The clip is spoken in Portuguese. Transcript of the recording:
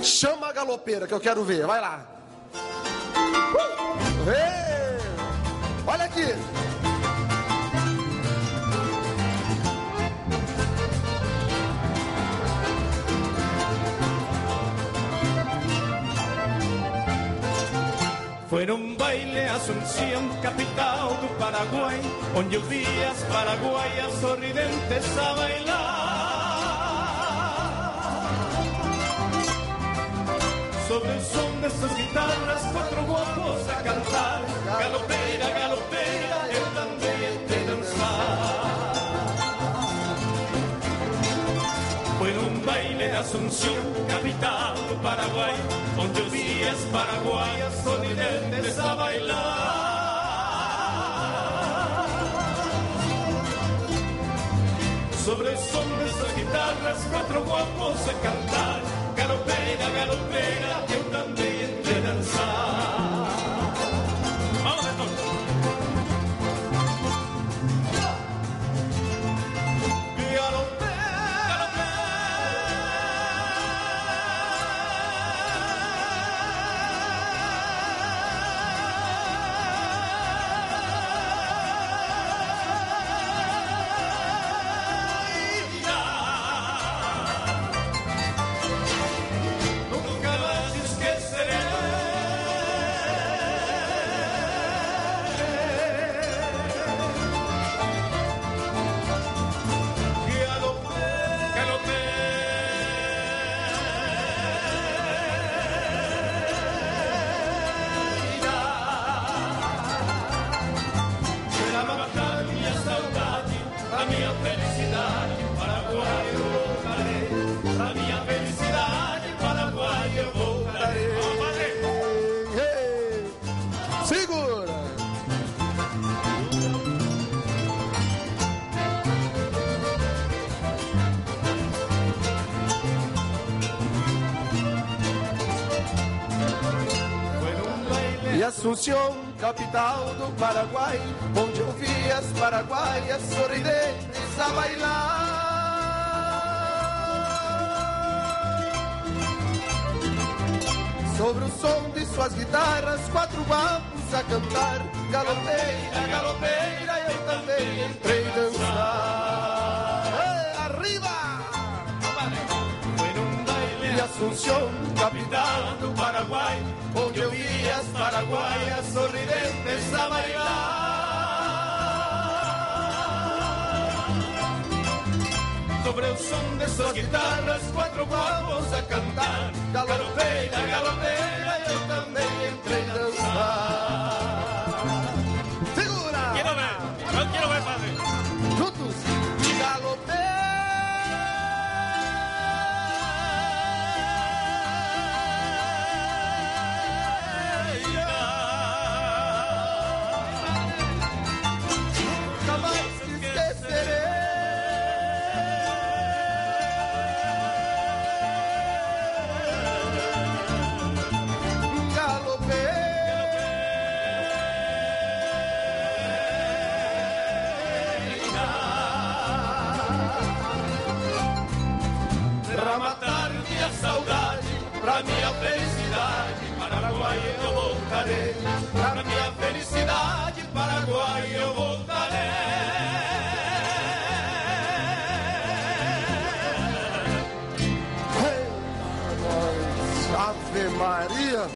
Chama a galopeira que eu quero ver, vai lá. Olha aqui. Foi num baile Asunción, capital do Paraguai, onde eu vi as paraguaias sorridentes a bailar. Sobre o som dessas guitarras, 4 guapos a cantar. Galopeira, galopeira, eu também entrei dançar. Foi num baile de Asunción, capital do Paraguai, onde eu vi as paraguaias sorridentes a bailar. Sobre o som dessas guitarras, 4 guapos a cantar. Galopeira, galopeira, eu também entrei dançar. Vamos, Neto. Asunción, capital do Paraguai, onde eu vi as paraguaias sorridentes a bailar. Sobre o som de suas guitarras, 4 guapos a cantar. Galopeira, galopeira, eu também entrei dançar. Arriba! Foi num baile de Asunción, capital do Paraguai, onde eu vi as paraguaias sorridentes a bailar. Sobre o som de suas guitarras, 4 guapos a cantar. Galopeira, galopeira, eu também entrei dançar. Segura! Quero ver, eu quero ver fazer. Juntos! Galopeira! Pra minha felicidade, Paraguai eu voltarei. Pra minha felicidade, Paraguai eu voltarei. Ave Maria!